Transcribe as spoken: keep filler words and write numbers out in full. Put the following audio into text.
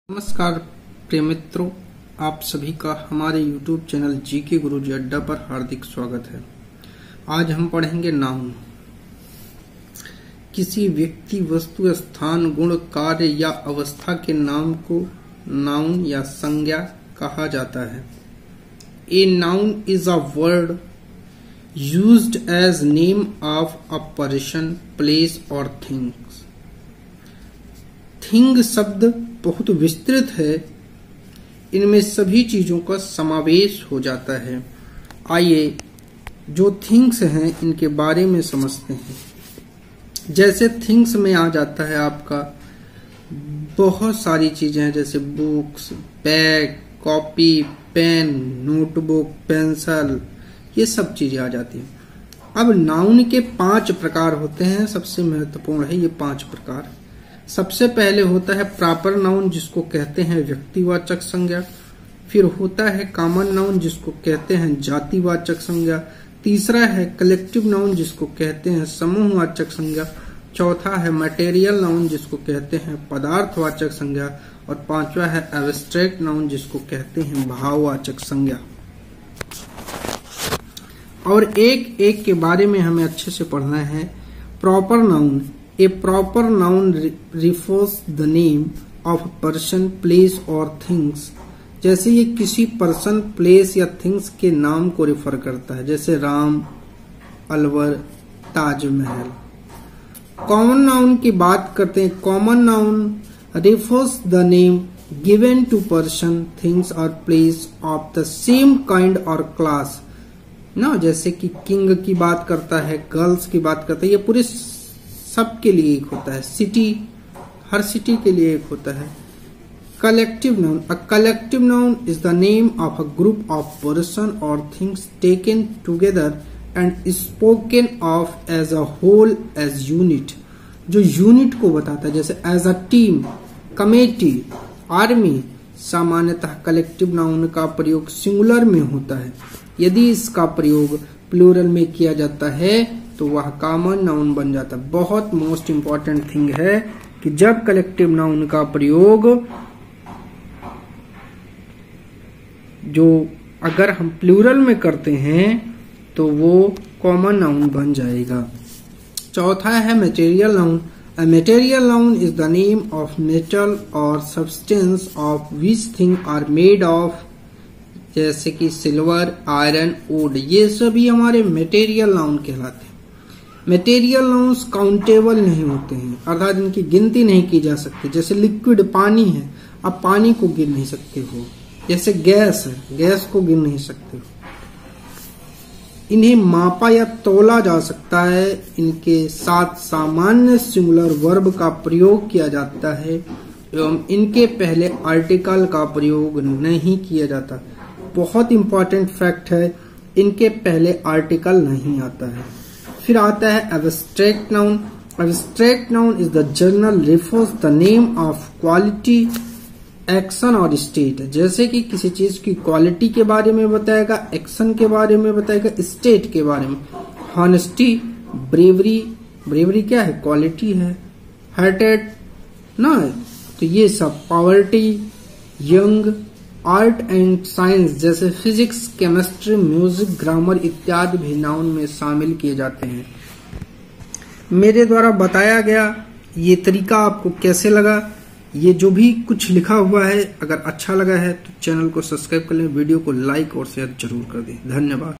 नमस्कार प्रिय मित्रों, आप सभी का हमारे YouTube चैनल जी के गुरुजी अड्डा पर हार्दिक स्वागत है। आज हम पढ़ेंगे नाउन। किसी व्यक्ति, वस्तु, स्थान, गुण, कार्य या अवस्था के नाम को नाउन या संज्ञा कहा जाता है। A noun is a word used as name of a person, place और थिंग्स। थिंग शब्द बहुत विस्तृत है, इनमें सभी चीजों का समावेश हो जाता है। आइए जो थिंग्स हैं इनके बारे में समझते हैं। जैसे थिंग्स में आ जाता है आपका बहुत सारी चीजें हैं, जैसे books, bag, copy, pen, notebook, pencil, ये सब चीजें आ जाती हैं। अब नाउन के पांच प्रकार होते हैं, सबसे महत्वपूर्ण है ये पांच प्रकार। सबसे पहले होता है प्रॉपर नाउन, जिसको कहते हैं व्यक्तिवाचक संज्ञा। फिर होता है कॉमन नाउन, जिसको कहते हैं जातिवाचक संज्ञा। तीसरा है कलेक्टिव नाउन, जिसको कहते हैं समूहवाचक संज्ञा। चौथा है मटेरियल नाउन, जिसको कहते हैं पदार्थवाचक संज्ञा। और पांचवा है एब्स्ट्रैक्ट नाउन, जिसको कहते हैं भाववाचक संज्ञा। और एक एक के बारे में हमें अच्छे से पढ़ना है। Proper noun, A proper noun refers the name of a person, place or things। जैसे ये किसी पर्सन, प्लेस या थिंग्स के नाम को रिफर करता है, जैसे राम, अलवर, ताजमहल। कॉमन नाउन की बात करते हैं। Common noun refers the name given to person, things or place of the same kind or class ना। जैसे कि किंग की बात करता है, गर्ल्स की बात करता है, ये पूरे सबके लिए एक होता है। सिटी, हर सिटी के लिए एक होता है। Collective noun, a collective noun is the name of a group of person और things taken together and spoken of as a whole, as unit. जो यूनिट को बताता है, जैसे as a team, committee, army. सामान्यतः कलेक्टिव नाउन का प्रयोग singular में होता है। यदि इसका प्रयोग प्लूरल में किया जाता है तो वह कॉमन नाउन बन जाता है। बहुत मोस्ट इंपॉर्टेंट थिंग है कि जब कलेक्टिव नाउन का प्रयोग जो अगर हम प्लूरल में करते हैं तो वो कॉमन नाउन बन जाएगा। चौथा है material noun. A material noun is the name of metal और substance of which thing are made of, जैसे कि सिल्वर, आयरन, वुड, ये सभी हमारे मटेरियल नाउन कहलाते हैं। मटेरियल नाउन्स काउंटेबल नहीं होते हैं, अर्थात इनकी गिनती नहीं की जा सकती। जैसे लिक्विड पानी है, आप पानी को गिन नहीं सकते हो। जैसे गैस है, गैस को गिन नहीं सकते हो। इन्हें मापा या तोला जा सकता है। इनके साथ सामान्य सिंगुलर वर्ब का प्रयोग किया जाता है एवं इनके पहले आर्टिकल का प्रयोग नहीं किया जाता। बहुत इंपॉर्टेंट फैक्ट है, इनके पहले आर्टिकल नहीं आता है। फिर आता है abstract noun. Abstract noun is the general refers the name of quality, action और स्टेट। जैसे कि किसी चीज की क्वालिटी के बारे में बताएगा, एक्शन के बारे में बताएगा, स्टेट के बारे में। हॉनेस्टी, ब्रेवरी, ब्रेवरी क्या है? क्वालिटी है। हार्टेड ना, तो ये सब। Poverty, young, art and science, जैसे फिजिक्स, केमिस्ट्री, म्यूजिक, ग्रामर इत्यादि भी नाउन में शामिल किए जाते हैं। मेरे द्वारा बताया गया ये तरीका आपको कैसे लगा? ये जो भी कुछ लिखा हुआ है, अगर अच्छा लगा है तो चैनल को सब्सक्राइब कर लें, वीडियो को लाइक और शेयर जरूर कर दें। धन्यवाद।